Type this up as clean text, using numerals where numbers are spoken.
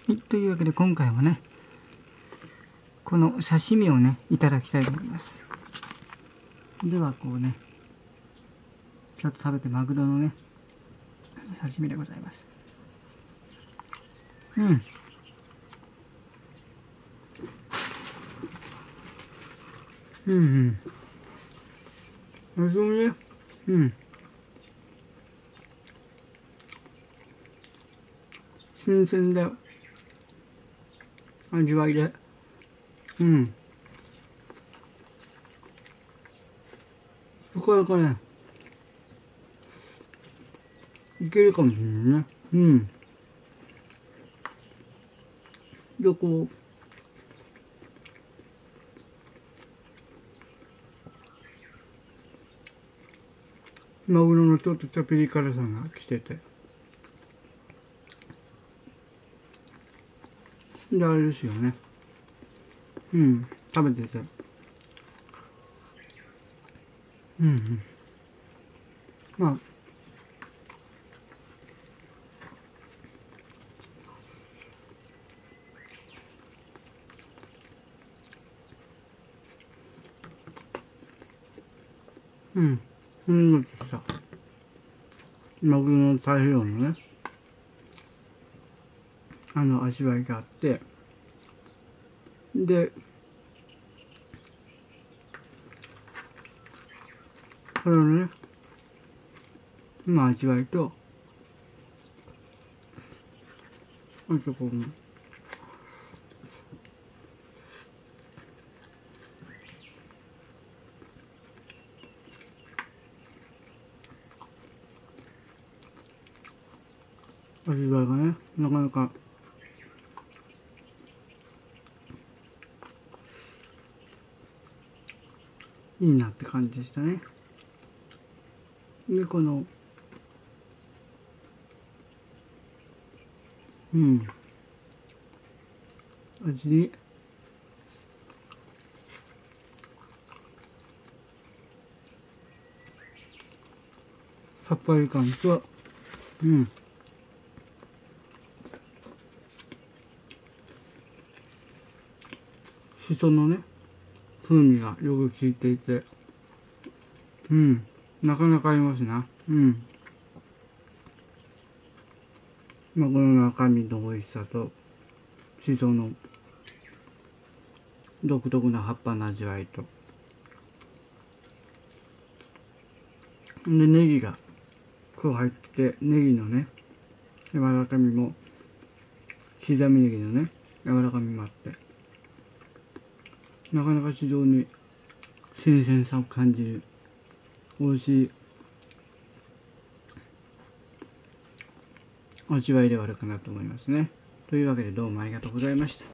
はい、というわけで今回はね、この刺身をね、いただきたいと思います。ではこうね、ちょっと食べてマグロのね、刺身でございます。うん。うんうん。そうね。うん。新鮮で、味わいで。うん。なかなかね、いけるかもしれないね。うん。で、こう、マグロのちょっとしたピリ辛さが来てて。で、あれですよね。うん。食べてて。うんうん。まあ、うん。ほんのりとした、マグロの太平洋のね、味わいがあって、で、これのね、味わいと、あとこう、味わいがね、なかなかいいなって感じでしたね。で、この、うん、味に、さっぱり感と、うん、しそのね、風味がよく効いていて、うん、なかなか合いますな。うん。まあ、この赤身の美味しさと、しその独特な葉っぱの味わいと、で、ネギがこう入って、ネギのね、柔らかみも、刻みネギのね、柔らかみもあって、なかなか非常に新鮮さを感じる、美味しい味わいではあるかなと思いますね。というわけでどうもありがとうございました。